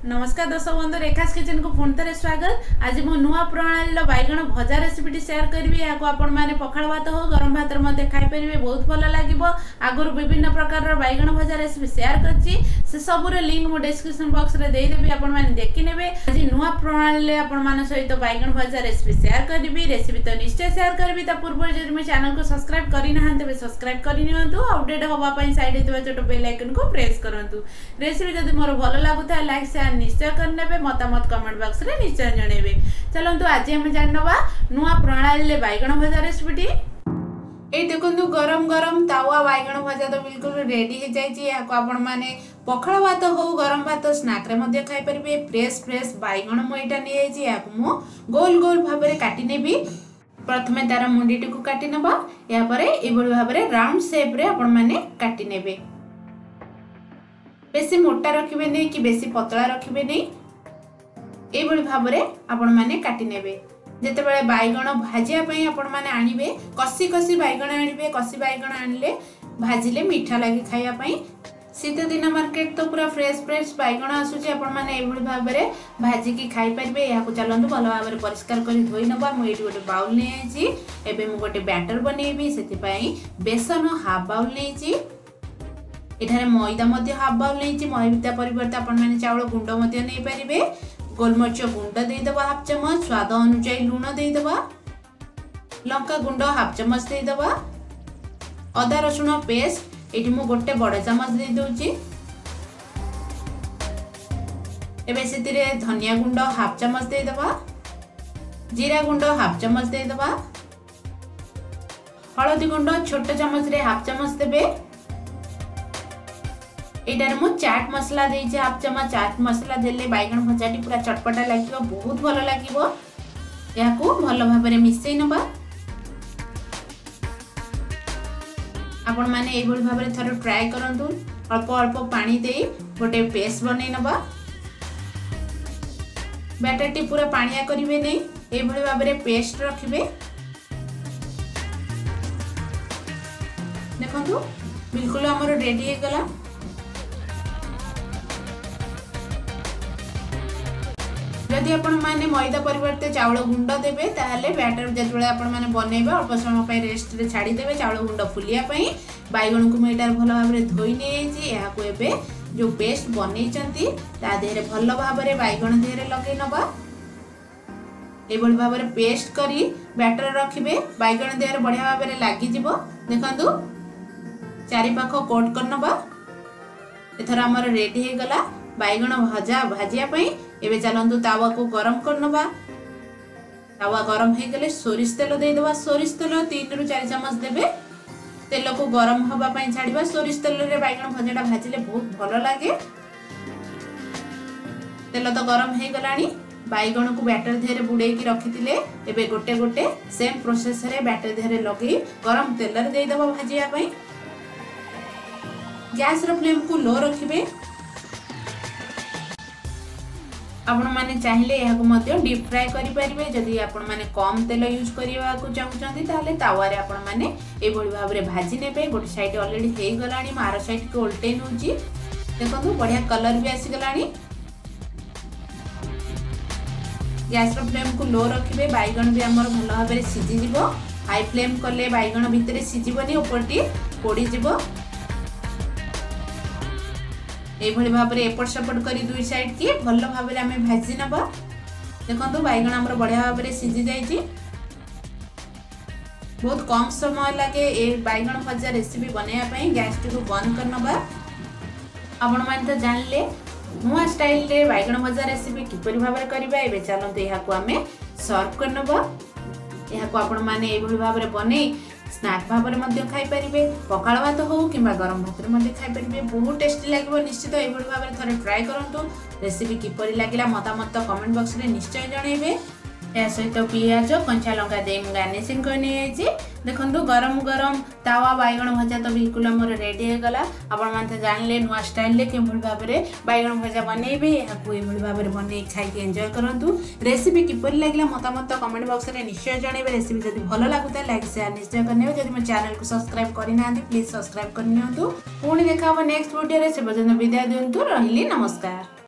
नमस्कार दर्शक बंधु रेखास किचन को पुणी थे स्वागत। आज मो नुआ प्रणाली बैगण भजा रेसिपी शेयर करी। या पखाड़ भात हो गरम भात खाईपर बहुत भल लगे। आगुरी विभिन्न प्रकार बैगण भजा रेसिपी शेयर कर सबूर लिंक मो डिस्क्रिप्शन बॉक्स रे देदेवी आपण देखने। आज नुआ प्रणाली आपण सहित बैगण भजा रेसिपी शेयर करी। रेसिपी तो निश्चय शेयर करी। पूर्व जब मैं चैनल को सब्सक्राइब करना तेज सब्सक्राइब करनी अपडेट हाँपाई साइड छोट बेल आइकन को प्रेस करूँ। रेसिपी जब मोर भल लगुता लाइक शेयर निश्चय करने मतामत कमेंट बॉक्स रे निश्चय जनइबे। चलतु आज हम जानवा नुआ प्रणाली बैगण भजा रेसिपी। ये देखो गरम गरम तावा बैगण भजा तो बिल्कुल रेडी हो जाए। पखाड़ भात हो गरम भात स्नाक रे खाई परिबे। फ्रेश फ्रेश बैगण मुईटा नहीं मु गोल गोल भाव में काटी नेबी। प्रथमे तार मुंडीटी को काटी नबा। या परे एभली भाव में राउंड शेप रे आपण माने काटी नेबे। बेसी मोटा रखिबे नहीं कि बेसी पतला रखिबे नहीं। एभली भाव में आपण माने काटी नेबे। जेतेबेले बैगण भाजिया पई आपण माने आनिबे कसी कसी बैगण आनिबे। कसी बैगण आनले भाजिले मीठा लागे खाइया पई। शीत दिन मार्केट तो पूरा फ्रेश फ्रेश बैगण आसुची। आपण माने एभली भाव में भाजी की खाई परिबे। याकू चलंतु भल भाव में परिष्कार करी धोई नबा। मु एठी गोटे बाउल नै आइची। एबे मु गोटे बैटर बनेबी। सेति पई बेसन हाफ बाउल नैची। एठारे मैदा मध्य हाफ बाउल नैची। मैदा परिवर्ते आपण माने चावल गुंड मध्य नै परिबे। गोलमरिच गुंड दे दबा हाफ चम्मच। स्वाद अनुसार लूण दे दबा। लंका गुंड हाफ चम्मच दे दबा। अदा रसुण पेस्ट एठी मु गोटे बड़ चम्मच दे दोची। एबे सेतिरे धनिया गुंड हाफ चम्मच दे दबा। जीरा गुंड हाफ चम्मच दे दबा। हळदी गुंड छोट चम्मच रे हाफ चम्मच देबे। एटार मु चाट मसला देइछे हाफ चम्मच। चाट मसला देले बैगण भजाटी पूरा चटपटा लागिबो बहुत भल लागिबो। याकू भल भाबरे मिसै नबा। आपण माने एभली भाबरे थरो ट्राई करंतु। अल्प अल्प पानी देई गोटे पेस्ट बनै नबा। बैटरटी पूरा पानिया करिवे नै। एभली भाबरे पेस्ट रखिबे। देखंतु बिल्कुल हमर रेडी हे गला। जदि आपण माने मैदा परिवर्ते चावल गुंड देबे ताहले बैटर जेतबेले आपण माने बनेबे अल्प समय पय रेस्ट रे छाडी देबे चावल गुंड फुलिया पई। बैगण को मैटार भल भाव में धोई नेछि। याकू एबे जो पेस्ट बनेइचंती ता देहरे भल भाव में बैगण देहरे लगै नबा। एबोल भाव में पेस्ट करी बैटर रखिबे। बैगण देहरे बढ़िया भाव में लागि जिवो। देखंतु चारि पाख कोट कर नबा। एथरा हमर रेडी हे गला बैगण भजा भाजिया पई। एबे चलंतु तावा को गरम कर नबा। तावा गरम हे गले सोरिष तेल दे दबा। सोरिष तेल 3 रु 4 चम्मच देबे। तेल को गरम हबा पई छाडीबा। सोरिष तेल रे बैगण भजाटा भाजिले बहुत भलो लागे। तेल तो गरम हे गलानी। बैगण को बैटर देहरे बुडे की रखिथिले। एबे गोटे गोटे सेम प्रोसेस रे बैटर देहरे लगे गरम तेल रे दे दबा भाजिया पई। गैस रो फ्लेम को लो रखिबे। आपण माने चाहिले या को मध्य डीप फ्राई करि परिबे। जदि आपण माने कम तेल यूज करिवा को चाहुचंती ताले तावा रे आपण माने ए बडी भाव रे भाजी नेबे। गोटे साइड ऑलरेडी हे गलानी। मार साइड को उल्टे नउची। देखंतु बढ़िया कलर भी आसी गलानी। गैस रो फ्लेम को लो रखिबे। बैगण भी हमर भल भाव रे सिझी जिवो। हाई फ्लेम करले बैगण भितरे सिझिबनी ऊपरटी पोडी जिवो। एभली भाव में एपट सेपट करी दुई साइड की भल भाव में आमे भाजी नबा। देखंतु बैगण हमर बढ़िया भाव में सिझी जाइछि। बहुत कम समय लगे ए बैगण भजा रेसिपी बनैया पई। गैस टी को बंद कर नबा। आपण माने तो जानले नुआ स्टाइल रे बैगण भजा रेसिपी किपरि भाव में करबा। एबे चलंतु एहा को आमे सर्व कर नबा। एहा को आपण माने एभली भाव में बनै स्नैक भाव में खाई परिबे। पखाड़ भात हो किंबा गरम भात में खाई परिबे। बहुत टेस्टी लागिबो। निश्चित एभली भाव में थरे ट्राई करंतु। रेसिपी किपरि लागिला मतामत कमेंट बॉक्स रे निश्चय जनइबे। या सहित पियाज कंचा लंका दे मु गार्निशिंग करनी आइछि। देखंतु गरम गरम तावा बैगण भजा तो बिल्कुल हमर रेडी हे गला। आपण मानते जानले नुआ स्टाइल ले केभल भाव में बैगण भजा बनेबे। याकू एभल भाव में बनै खाई के एन्जॉय करंतु। रेसिपी किपरि लागिला मतामत कमेंट बॉक्स रे निश्चय जनइबे। रेसिपी जदि भलो लागुता लाइक शेयर निश्चय करनेबे। जदि मो चैनल को सब्सक्राइब करिनांती प्लीज सब्सक्राइब करनियंतु। पुणी देखा नेक्स्ट वीडियो रे। से पର୍ଯ୍यंत विदाय दियंतु। रहिली नमस्कार।